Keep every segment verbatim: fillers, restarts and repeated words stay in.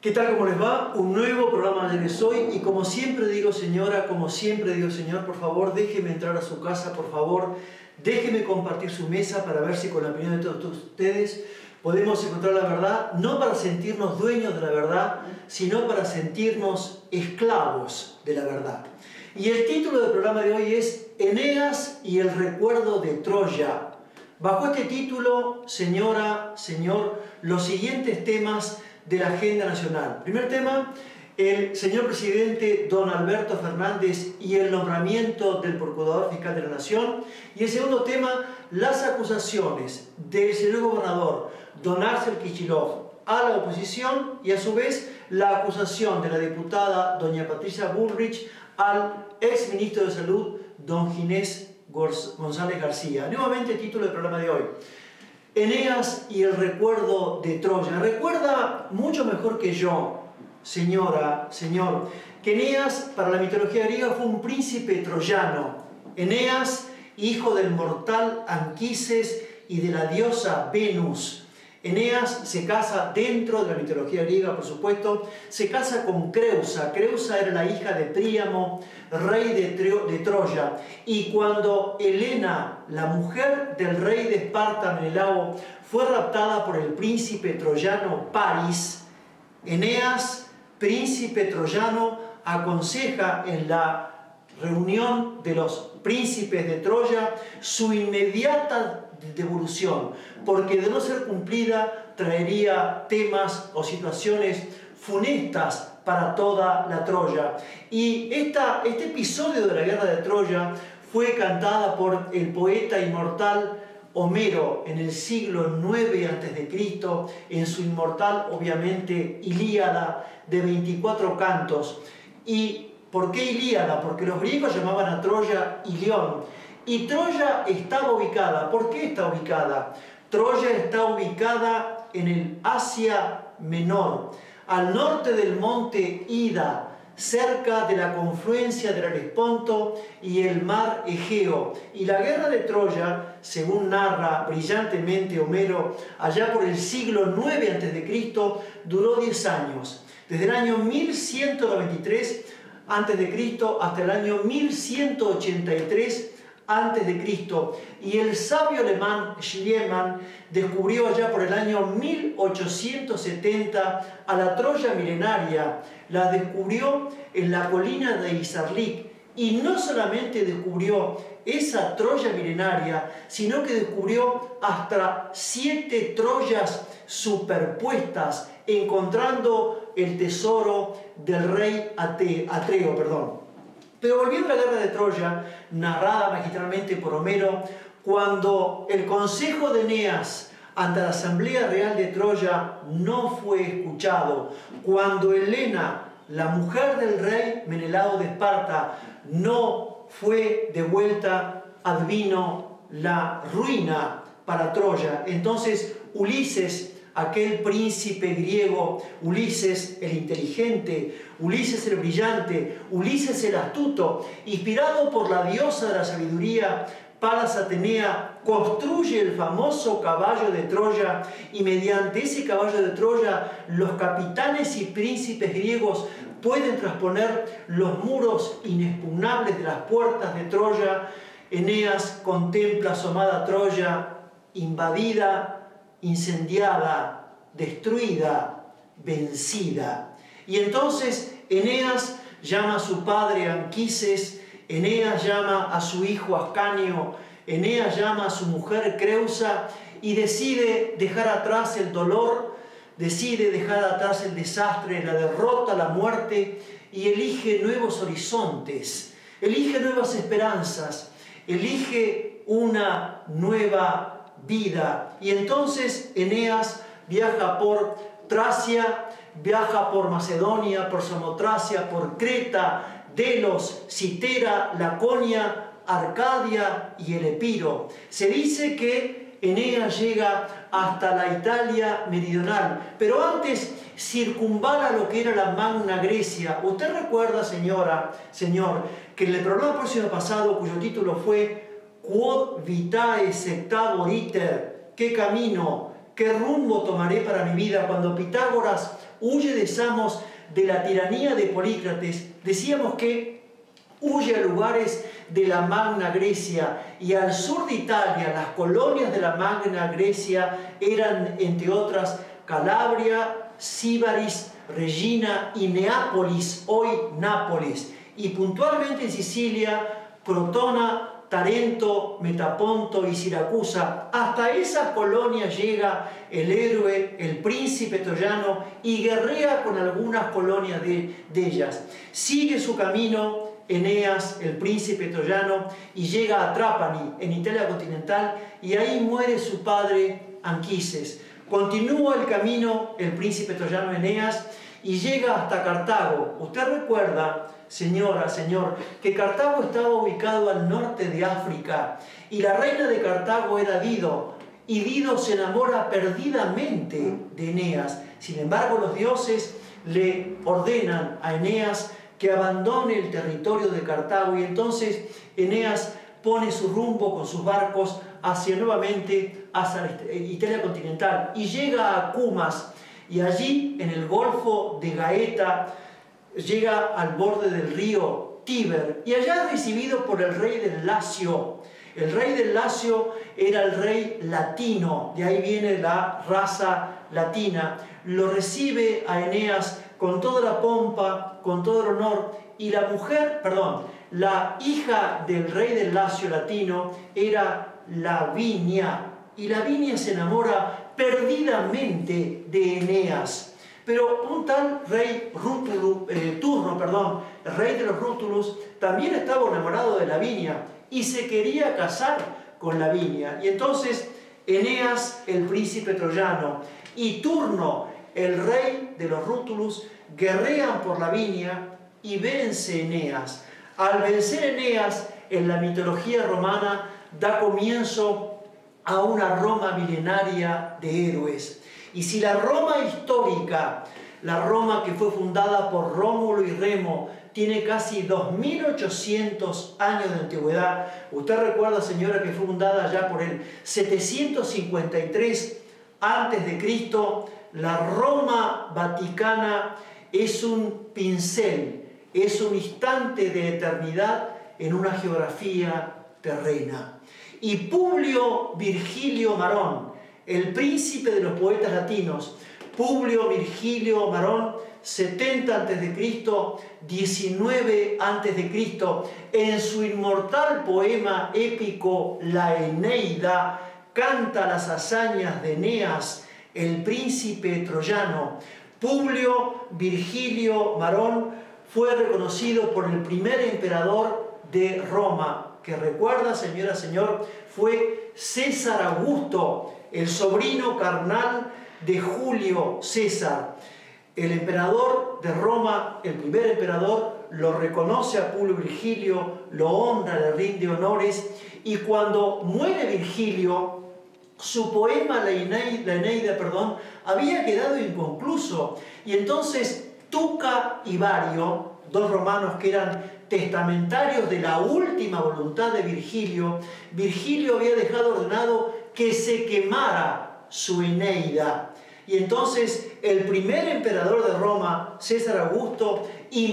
¿Qué tal? ¿Cómo les va? Un nuevo programa de Les Hoy y como siempre digo señora, como siempre digo señor, por favor déjeme entrar a su casa, por favor déjeme compartir su mesa para ver si con la opinión de todos ustedes podemos encontrar la verdad, no para sentirnos dueños de la verdad, sino para sentirnos esclavos de la verdad. Y el título del programa de hoy es Eneas y el recuerdo de Troya. Bajo este título, señora, señor, los siguientes temas de la agenda nacional. Primer tema, el señor presidente don Alberto Fernández y el nombramiento del Procurador Fiscal de la Nación. Y el segundo tema, las acusaciones del señor gobernador don Axel Kicillof a la oposición y a su vez la acusación de la diputada doña Patricia Bullrich al ex ministro de Salud don Ginés González García. Nuevamente título del programa de hoy. Eneas y el recuerdo de Troya. Recuerda mucho mejor que yo, señora, señor, que Eneas para la mitología griega fue un príncipe troyano. Eneas, hijo del mortal Anquises y de la diosa Venus. Eneas se casa dentro de la mitología griega, por supuesto, se casa con Creusa. Creusa era la hija de Príamo, rey de, de Troya. Y cuando Helena, la mujer del rey de Esparta, Menelao, fue raptada por el príncipe troyano Paris, Eneas, príncipe troyano, aconseja en la reunión de los príncipes de Troya su inmediata devolución, porque de no ser cumplida traería temas o situaciones funestas para toda la Troya. Y esta, este episodio de la guerra de Troya fue cantada por el poeta inmortal Homero en el siglo nueve antes de Cristo, en su inmortal, obviamente, Ilíada de veinticuatro cantos. ¿Y por qué Ilíada? Porque los griegos llamaban a Troya Ilión. Y Troya estaba ubicada. ¿Por qué está ubicada? Troya está ubicada en el Asia Menor, al norte del monte Ida, cerca de la confluencia del Helesponto y el mar Egeo. Y la guerra de Troya, según narra brillantemente Homero, allá por el siglo nueve antes de Cristo, duró diez años. Desde el año mil ciento noventa y tres antes de Cristo hasta el año mil ciento ochenta y tres antes de Cristo, y el sabio alemán Schliemann descubrió allá por el año mil ochocientos setenta a la Troya milenaria. La descubrió en la colina de Izarlik, y no solamente descubrió esa Troya milenaria, sino que descubrió hasta siete Troyas superpuestas, encontrando el tesoro del rey Atreo, perdón. Pero volviendo a la guerra de Troya, narrada magistralmente por Homero, cuando el consejo de Eneas ante la Asamblea Real de Troya no fue escuchado, cuando Helena, la mujer del rey Menelao de Esparta, no fue devuelta, advino la ruina para Troya. Entonces Ulises, aquel príncipe griego, Ulises el inteligente, Ulises el brillante, Ulises el astuto, inspirado por la diosa de la sabiduría, Palas Atenea, construye el famoso caballo de Troya, y mediante ese caballo de Troya los capitanes y príncipes griegos pueden trasponer los muros inexpugnables de las puertas de Troya. Eneas contempla asomada Troya, invadida, incendiada, destruida, vencida. Y entonces Eneas llama a su padre Anquises, Eneas llama a su hijo Ascanio, Eneas llama a su mujer Creusa y decide dejar atrás el dolor, decide dejar atrás el desastre, la derrota, la muerte, y elige nuevos horizontes, elige nuevas esperanzas, elige una nueva vida. Y entonces Eneas viaja por Tracia, viaja por Macedonia, por Samotracia, por Creta, Delos, Citera, Laconia, Arcadia y el Epiro. Se dice que Eneas llega hasta la Italia meridional, pero antes circunvala lo que era la Magna Grecia. Usted recuerda, señora, señor, que en el programa próximo pasado, cuyo título fue Quod vitae sectabor iter, ¿qué camino, qué rumbo tomaré para mi vida? Cuando Pitágoras huye de Samos de la tiranía de Polícrates. Decíamos que huye a lugares de la Magna Grecia, y al sur de Italia, las colonias de la Magna Grecia eran, entre otras, Calabria, Síbaris, Regina y Neápolis, hoy Nápoles, y puntualmente en Sicilia, Crotona, Tarento, Metaponto y Siracusa. Hasta esas colonias llega el héroe, el príncipe troyano, y guerrea con algunas colonias de, de ellas. Sigue su camino Eneas, el príncipe troyano, y llega a Trápani, en Italia continental, y ahí muere su padre Anquises. Continúa el camino el príncipe troyano Eneas y llega hasta Cartago. Usted recuerda, señora, señor, que Cartago estaba ubicado al norte de África, y la reina de Cartago era Dido, y Dido se enamora perdidamente de Eneas. Sin embargo, los dioses le ordenan a Eneas que abandone el territorio de Cartago, y entonces Eneas pone su rumbo con sus barcos hacia nuevamente hacia Italia continental y llega a Cumas, y allí en el Golfo de Gaeta llega al borde del río Tíber, y allá es recibido por el rey del Lacio. El rey del Lacio era el rey latino, de ahí viene la raza latina. Lo recibe a Eneas con toda la pompa, con todo el honor, y la mujer, perdón, la hija del rey del Lacio latino era Lavinia, y Lavinia se enamora perdidamente de Eneas. Pero un tal rey Rútulo, eh, Turno, perdón, el rey de los Rútulos, también estaba enamorado de Lavinia y se quería casar con Lavinia. Y entonces Eneas, el príncipe troyano, y Turno, el rey de los Rútulos, guerrean por Lavinia y vence Eneas. Al vencer Eneas, en la mitología romana, da comienzo a una Roma milenaria de héroes. Y si la Roma histórica, la Roma que fue fundada por Rómulo y Remo, tiene casi dos mil ochocientos años de antigüedad, usted recuerda, señora, que fue fundada ya por el setecientos cincuenta y tres antes de Cristo, la Roma vaticana es un pincel, es un instante de eternidad en una geografía terrena. Y Publio Virgilio Marón, el príncipe de los poetas latinos, Publio Virgilio Marón, setenta antes de Cristo, diecinueve antes de Cristo, en su inmortal poema épico La Eneida, canta las hazañas de Eneas, el príncipe troyano. Publio Virgilio Marón fue reconocido por el primer emperador de Roma, que recuerda, señora, señor, fue César Augusto, el sobrino carnal de Julio César. El emperador de Roma, el primer emperador, lo reconoce a Publio Virgilio, lo honra, le rinde honores, y cuando muere Virgilio, su poema La Eneida, la Eneida perdón, había quedado inconcluso, y entonces Tuca y Vario, dos romanos que eran testamentarios de la última voluntad de Virgilio, Virgilio había dejado ordenado que se quemara su Eneida. Y entonces el primer emperador de Roma, César Augusto,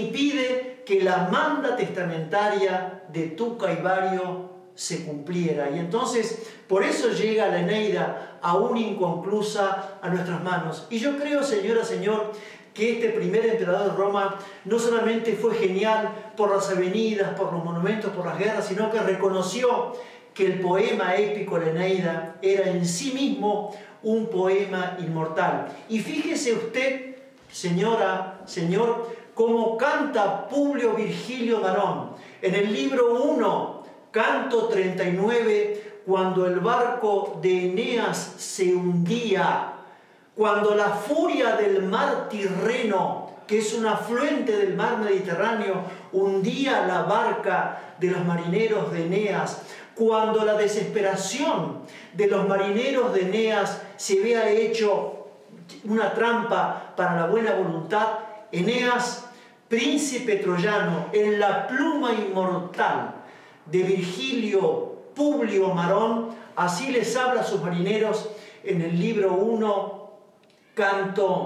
impide que la manda testamentaria de Tuca y Vario se cumpliera. Y entonces por eso llega la Eneida aún inconclusa a nuestras manos. Y yo creo, señora, señor, que este primer emperador de Roma no solamente fue genial por las avenidas, por los monumentos, por las guerras, sino que reconoció que el poema épico, la Eneida, era en sí mismo un poema inmortal. Y fíjese usted, señora, señor, cómo canta Publio Virgilio Marón en el libro uno, canto treinta y nueve, cuando el barco de Eneas se hundía, cuando la furia del mar Tirreno, que es un afluente del mar Mediterráneo, hundía la barca de los marineros de Eneas, cuando la desesperación de los marineros de Eneas se vea hecho una trampa para la buena voluntad, Eneas, príncipe troyano, en la pluma inmortal de Virgilio Publio Marón, así les habla a sus marineros en el libro uno, canto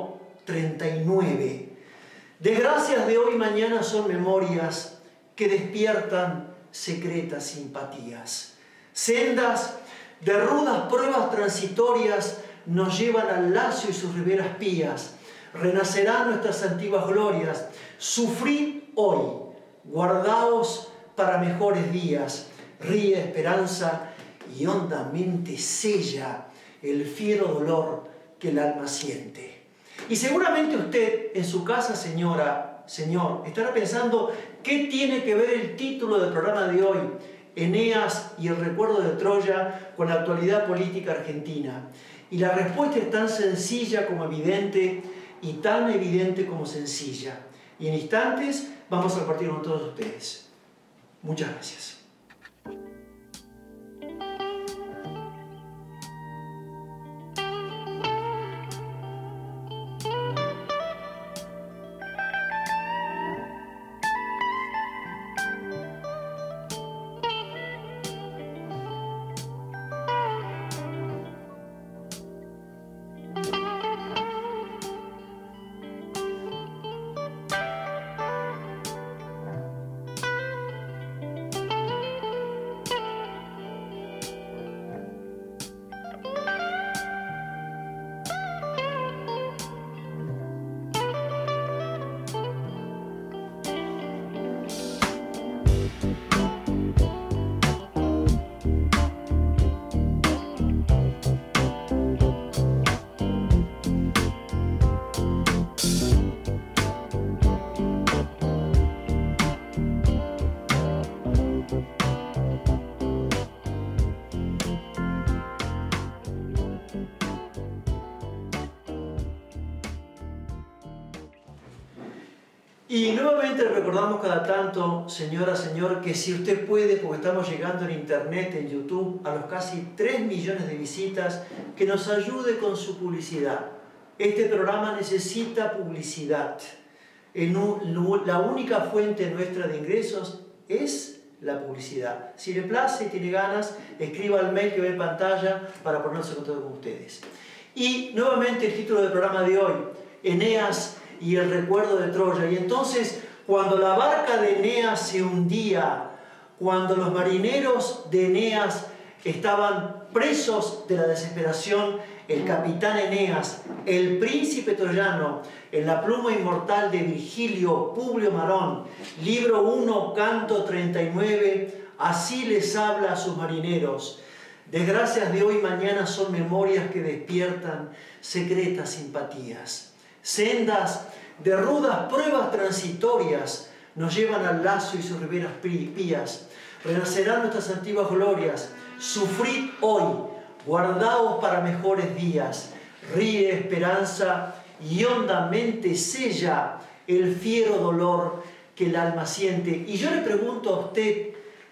treinta y nueve. Desgracias de hoy y mañana son memorias que despiertan secretas simpatías. Sendas de rudas pruebas transitorias nos llevan al lacio y sus riberas pías. Renacerán nuestras antiguas glorias. Sufrid hoy, guardaos para mejores días. Ríe esperanza y hondamente sella el fiero dolor que el alma siente. Y seguramente usted en su casa, señora, señor, estará pensando qué tiene que ver el título del programa de hoy, Eneas y el recuerdo de Troya, con la actualidad política argentina. Y la respuesta es tan sencilla como evidente y tan evidente como sencilla. Y en instantes vamos a compartir con todos ustedes. Muchas gracias. Y nuevamente recordamos cada tanto, señora, señor, que si usted puede, porque estamos llegando en internet, en YouTube, a los casi tres millones de visitas, que nos ayude con su publicidad. Este programa necesita publicidad. La única fuente nuestra de ingresos es la publicidad. Si le place y tiene ganas, escriba al mail que ve en pantalla para ponerse en contacto con ustedes. Y nuevamente el título del programa de hoy, Eneas y el recuerdo de Troya. Y entonces, cuando la barca de Eneas se hundía, cuando los marineros de Eneas estaban presos de la desesperación, el capitán Eneas, el príncipe troyano, en la pluma inmortal de Virgilio Publio Marón, libro uno, canto treinta y nueve, así les habla a sus marineros. Desgracias de hoy y mañana son memorias que despiertan secretas simpatías. Sendas de rudas pruebas transitorias nos llevan al lazo y sus riberas pías. Renacerán nuestras antiguas glorias. Sufrid hoy, guardaos para mejores días. Ríe esperanza y hondamente sella el fiero dolor que el alma siente. Y yo le pregunto a usted,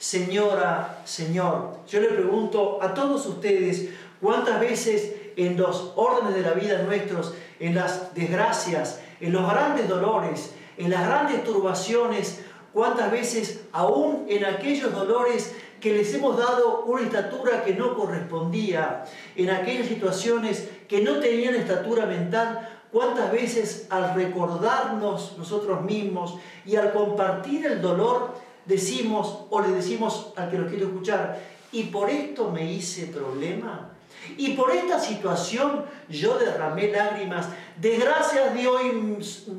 señora, señor, yo le pregunto a todos ustedes, ¿cuántas veces en los órdenes de la vida nuestros, en las desgracias, en los grandes dolores, en las grandes turbaciones, cuántas veces aún en aquellos dolores que les hemos dado una estatura que no correspondía, en aquellas situaciones que no tenían estatura mental, cuántas veces al recordarnos nosotros mismos y al compartir el dolor decimos o le decimos al que lo quiere escuchar, ¿y por esto me hice problema? Y por esta situación yo derramé lágrimas. Desgracias de hoy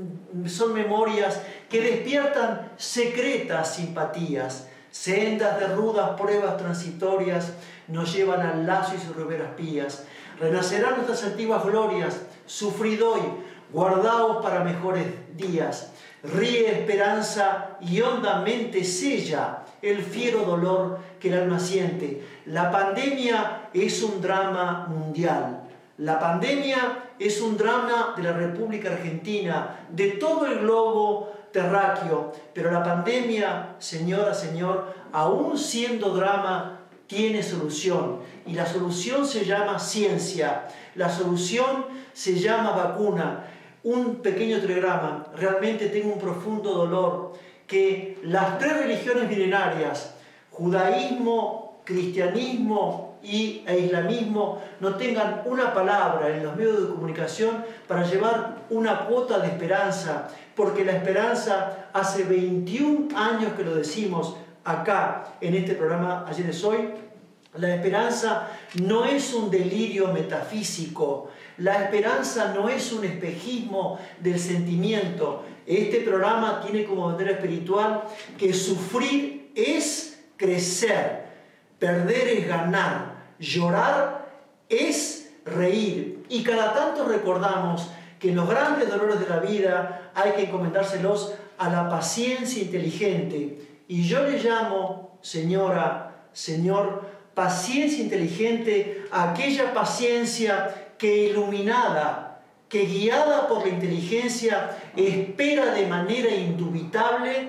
son memorias que despiertan secretas simpatías. Sendas de rudas pruebas transitorias nos llevan al lazo y sus riberas pías. Renacerán nuestras antiguas glorias. Sufrid hoy, guardaos para mejores días. Ríe esperanza y hondamente sella el fiero dolor que el alma siente. La pandemia es un drama mundial. La pandemia es un drama de la República Argentina, de todo el globo terráqueo. Pero la pandemia, señora, señor, aún siendo drama, tiene solución. Y la solución se llama ciencia. La solución se llama vacuna. Un pequeño telegrama. Realmente tengo un profundo dolor que las tres religiones milenarias, judaísmo, cristianismo y, e islamismo, no tengan una palabra en los medios de comunicación para llevar una cuota de esperanza, porque la esperanza hace veintiún años que lo decimos acá en este programa Ayer es Hoy. La esperanza no es un delirio metafísico, la esperanza no es un espejismo del sentimiento. Este programa tiene como bandera espiritual que sufrir es crecer, perder es ganar, llorar es reír. Y cada tanto recordamos que en los grandes dolores de la vida hay que encomendárselos a la paciencia inteligente. Y yo le llamo, señora, señor, paciencia inteligente a aquella paciencia que iluminada, que guiada por la inteligencia, espera de manera indubitable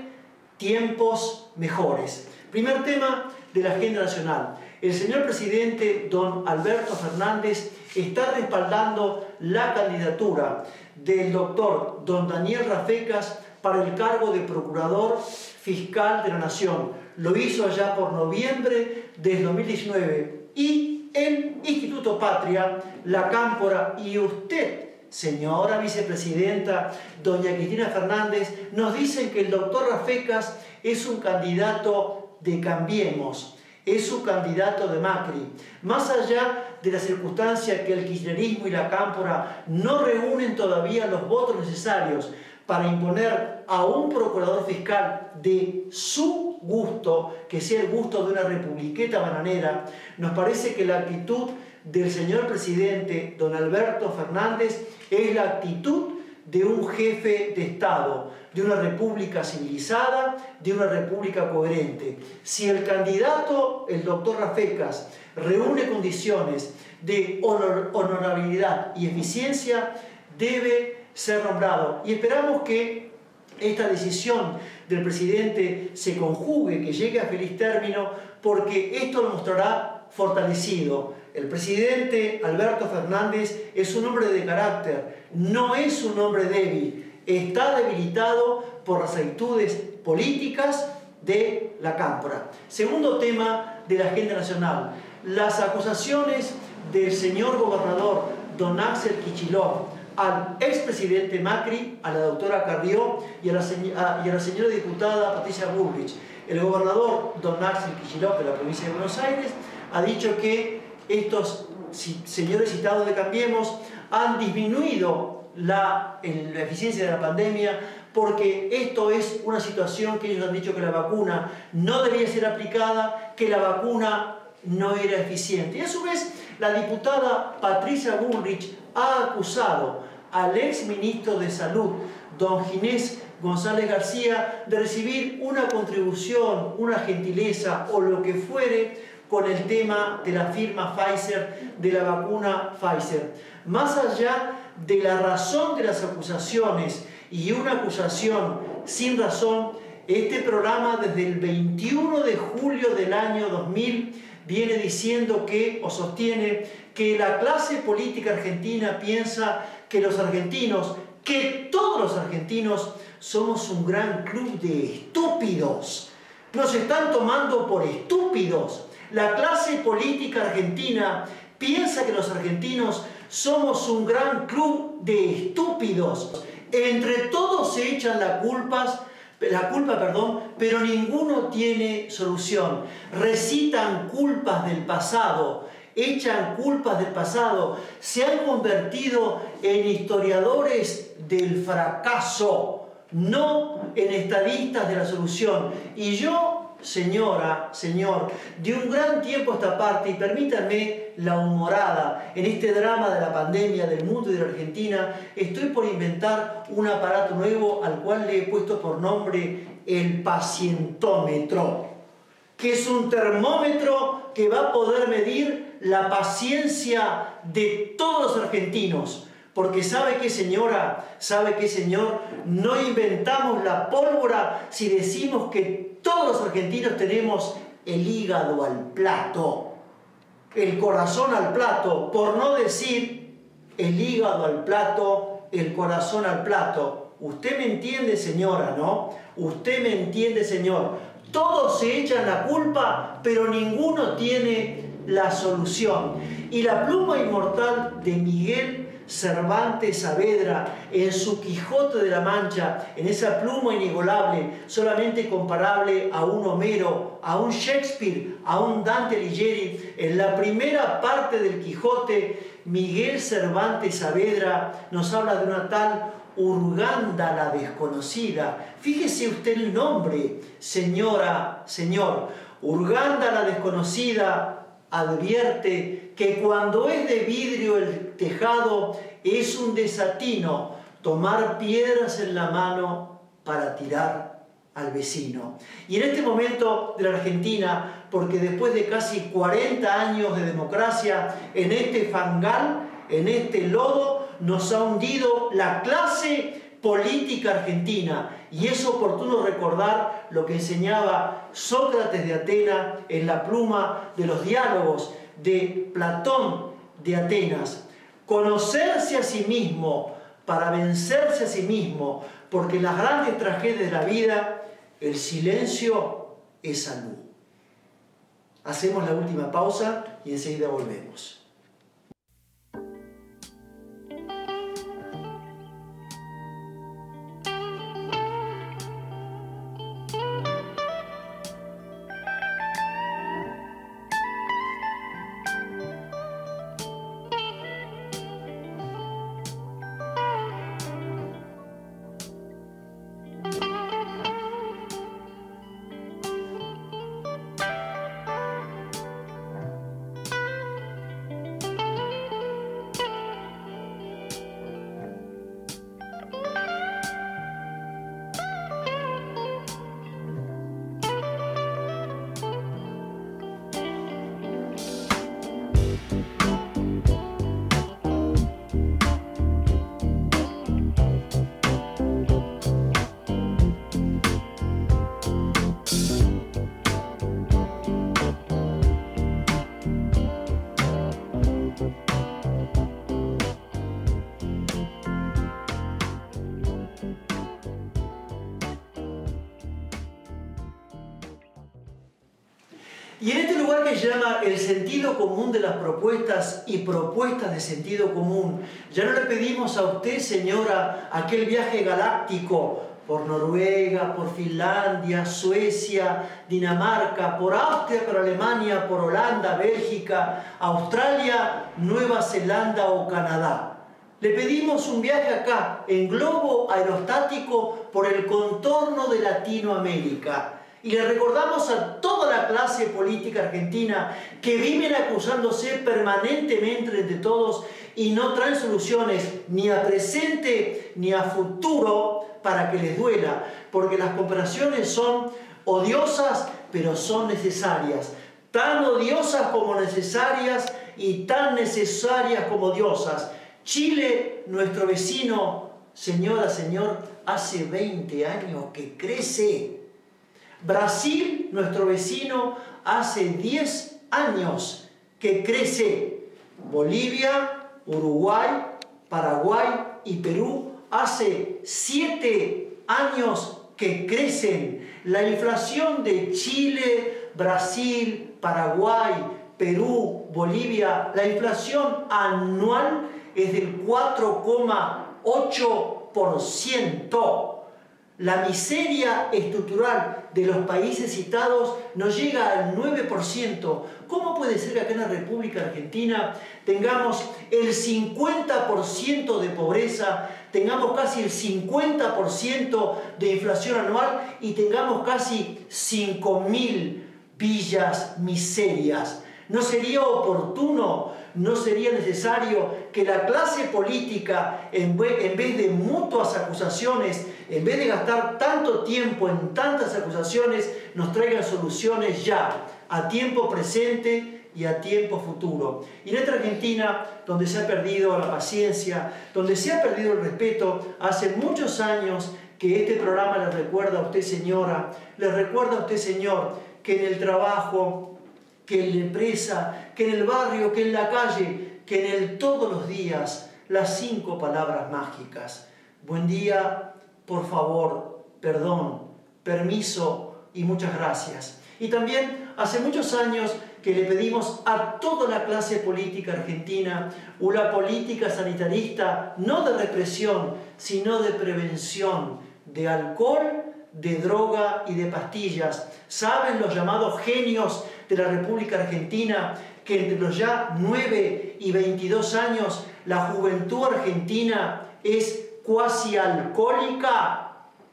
tiempos mejores. Primer tema de la agenda nacional. El señor presidente, don Alberto Fernández, está respaldando la candidatura del doctor don Daniel Rafecas para el cargo de Procurador Fiscal de la Nación. Lo hizo allá por noviembre del dos mil diecinueve. Y el Instituto Patria, la Cámpora y usted, señora vicepresidenta, doña Cristina Fernández, nos dicen que el doctor Rafecas es un candidato de Cambiemos, es un candidato de Macri. Más allá de la circunstancia que el kirchnerismo y la Cámpora no reúnen todavía los votos necesarios para imponer a un procurador fiscal de su gusto, que sea el gusto de una republiqueta bananera, nos parece que la actitud del señor presidente, don Alberto Fernández, es la actitud de un jefe de Estado, de una república civilizada, de una república coherente. Si el candidato, el doctor Rafecas, reúne condiciones de honor, honorabilidad y eficiencia, debe ser nombrado. Y esperamos que esta decisión del presidente se conjugue, que llegue a feliz término, porque esto lo mostrará fortalecido. El presidente Alberto Fernández es un hombre de carácter, no es un hombre débil, está debilitado por las actitudes políticas de la Cámpora. Segundo tema de la agenda nacional, las acusaciones del señor gobernador don Axel Kicillof al expresidente Macri, a la doctora Carrió y a la, a, y a la señora diputada Patricia Bullrich. El gobernador don Axel Kicillof de la provincia de Buenos Aires ha dicho que estos señores citados de Cambiemos han disminuido la, la eficiencia de la pandemia, porque esto es una situación que ellos han dicho que la vacuna no debía ser aplicada, que la vacuna no era eficiente. Y a su vez, la diputada Patricia Bullrich ha acusado al ex ministro de Salud, don Ginés González García, de recibir una contribución, una gentileza o lo que fuere con el tema de la firma Pfizer, de la vacuna Pfizer. Más allá de la razón de las acusaciones y una acusación sin razón, este programa desde el veintiuno de julio del año dos mil viene diciendo que, o sostiene, que la clase política argentina piensa que los argentinos, que todos los argentinos, somos un gran club de estúpidos. Nos están tomando por estúpidos. La clase política argentina piensa que los argentinos somos un gran club de estúpidos. Entre todos se echan la culpas, la culpa, perdón, pero ninguno tiene solución. Recitan culpas del pasado, echan culpas del pasado, se han convertido en historiadores del fracaso, no en estadistas de la solución. Y yo, señora, señor, de un gran tiempo a esta parte, y permítanme la humorada, en este drama de la pandemia del mundo y de la Argentina, estoy por inventar un aparato nuevo al cual le he puesto por nombre el pacientómetro, que es un termómetro que va a poder medir la paciencia de todos los argentinos. Porque sabe qué, señora, sabe qué, señor, no inventamos la pólvora si decimos que todos los argentinos tenemos el hígado al plato, el corazón al plato, por no decir el hígado al plato, el corazón al plato. Usted me entiende, señora, ¿no? Usted me entiende, señor. Todos se echan la culpa, pero ninguno tiene la solución. Y la pluma inmortal de Miguel Cervantes Saavedra, en su Quijote de la Mancha, en esa pluma inigualable, solamente comparable a un Homero, a un Shakespeare, a un Dante Alighieri, en la primera parte del Quijote, Miguel Cervantes Saavedra nos habla de una tal Urganda la desconocida. Fíjese usted el nombre, señora, señor. Urganda la desconocida advierte que cuando es de vidrio el tejado es un desatino tomar piedras en la mano para tirar al vecino. Y en este momento de la Argentina, porque después de casi cuarenta años de democracia, en este fangal, en este lodo, nos ha hundido la clase política argentina. Y es oportuno recordar lo que enseñaba Sócrates de Atenas en la pluma de los diálogos de Platón de Atenas. Conocerse a sí mismo para vencerse a sí mismo, porque en las grandes tragedias de la vida el silencio es salud. Hacemos la última pausa y enseguida volvemos. Y en este lugar que se llama el sentido común de las propuestas y propuestas de sentido común, ya no le pedimos a usted, señora, aquel viaje galáctico por Noruega, por Finlandia, Suecia, Dinamarca, por Austria, por Alemania, por Holanda, Bélgica, Australia, Nueva Zelanda o Canadá. Le pedimos un viaje acá, en globo aerostático, por el contorno de Latinoamérica. Y le recordamos a toda la clase política argentina que viven acusándose permanentemente entre todos y no traen soluciones ni a presente ni a futuro para que les duela, porque las comparaciones son odiosas, pero son necesarias. Tan odiosas como necesarias y tan necesarias como odiosas. Chile, nuestro vecino, señora, señor, hace veinte años que crece. Brasil, nuestro vecino, hace diez años que crece. Bolivia, Uruguay, Paraguay y Perú hace siete años que crecen. La inflación de Chile, Brasil, Paraguay, Perú, Bolivia, la inflación anual es del cuatro coma ocho por ciento. La miseria estructural de los países citados no llega al nueve por ciento. ¿Cómo puede ser que acá en la República Argentina tengamos el cincuenta por ciento de pobreza, tengamos casi el cincuenta por ciento de inflación anual y tengamos casi cinco mil villas miserias? ¿No sería oportuno, no sería necesario que la clase política, en vez de mutuas acusaciones, en vez de gastar tanto tiempo en tantas acusaciones, nos traigan soluciones ya, a tiempo presente y a tiempo futuro? Y en esta Argentina, donde se ha perdido la paciencia, donde se ha perdido el respeto, hace muchos años que este programa le recuerda a usted, señora, le recuerda a usted, señor, que en el trabajo, que en la empresa, que en el barrio, que en la calle, que en el todos los días, las cinco palabras mágicas: buen día, por favor, perdón, permiso y muchas gracias. Y también hace muchos años que le pedimos a toda la clase política argentina una política sanitarista, no de represión, sino de prevención, de alcohol, de droga y de pastillas. ¿Saben los llamados genios de la República Argentina que entre los ya nueve y veintidós años la juventud argentina es cuasi alcohólica,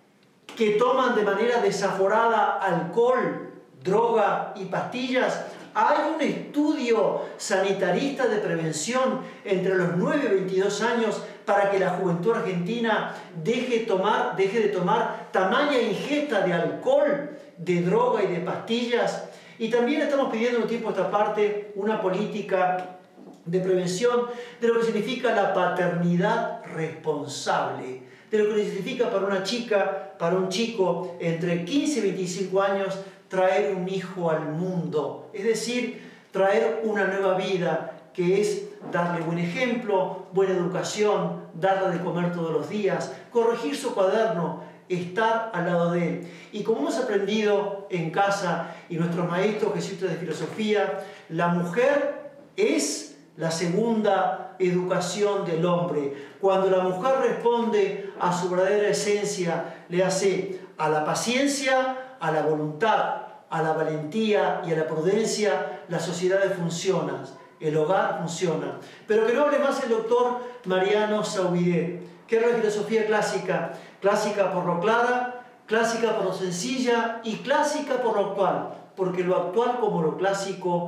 que toman de manera desaforada alcohol, droga y pastillas? Hay un estudio sanitarista de prevención entre los nueve y veintidós años para que la juventud argentina deje, tomar, deje de tomar tamaña ingesta de alcohol, de droga y de pastillas. Y también estamos pidiendo un tiempo a esta parte una política de prevención de lo que significa la paternidad responsable, de lo que significa para una chica, para un chico entre quince y veinticinco años traer un hijo al mundo, es decir, traer una nueva vida, que es darle buen ejemplo, buena educación, darle de comer todos los días, corregir su cuaderno, estar al lado de él. Y como hemos aprendido en casa y nuestros maestros jesuitas de filosofía, la mujer es la segunda educación del hombre. Cuando la mujer responde a su verdadera esencia, le hace a la paciencia, a la voluntad, a la valentía y a la prudencia, las sociedades funcionan, el hogar funciona. Pero que no hable más el doctor Mariano Zaubidet, que era la filosofía clásica, clásica por lo clara, clásica por lo sencilla y clásica por lo actual, porque lo actual como lo clásico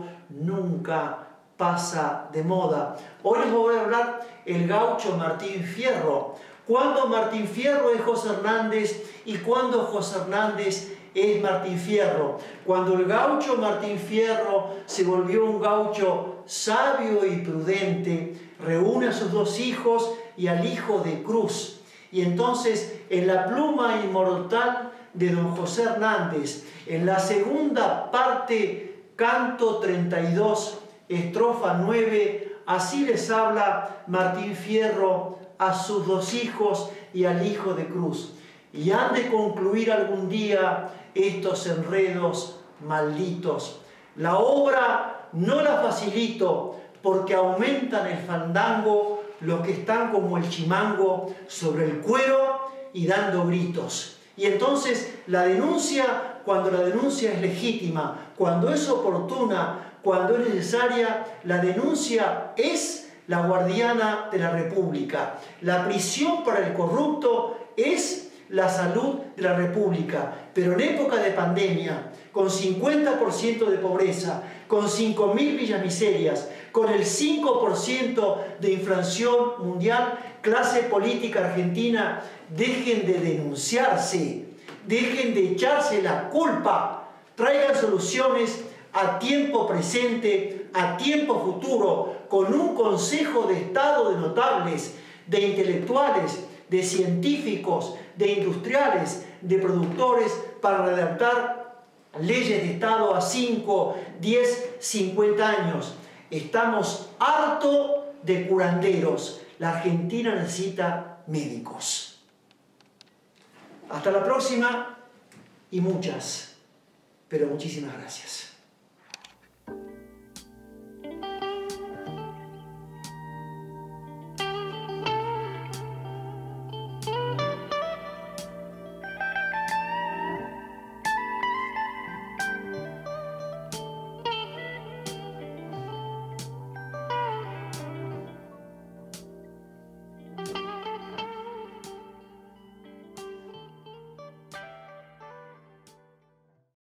nunca pasa de moda. Hoy les voy a hablar el gaucho Martín Fierro. ¿Cuándo Martín Fierro es José Hernández y cuándo José Hernández es Martín Fierro? Cuando el gaucho Martín Fierro se volvió un gaucho sabio y prudente, reúne a sus dos hijos y al hijo de Cruz. Y entonces, en la pluma inmortal de don José Hernández, en la segunda parte, canto treinta y dos, estrofa nueve, así les habla Martín Fierro a sus dos hijos y al hijo de Cruz. Y han de concluir algún día estos enredos malditos. La obra no la facilito, porque aumentan el fandango los que están como el chimango sobre el cuero y dando gritos. Y entonces la denuncia, cuando la denuncia es legítima, cuando es oportuna, cuando es necesaria, la denuncia es la guardiana de la República. La prisión para el corrupto es la salud de la República. Pero en época de pandemia, con cincuenta por ciento de pobreza, con cinco mil villas miserias, con el cinco por ciento de inflación mundial, clase política argentina, dejen de denunciarse, dejen de echarse la culpa, traigan soluciones a tiempo presente, a tiempo futuro, con un consejo de Estado de notables, de intelectuales, de científicos, de industriales, de productores, para redactar leyes de Estado a cinco, diez, cincuenta años. Estamos hartos de curanderos. La Argentina necesita médicos. Hasta la próxima y muchas, pero muchísimas gracias.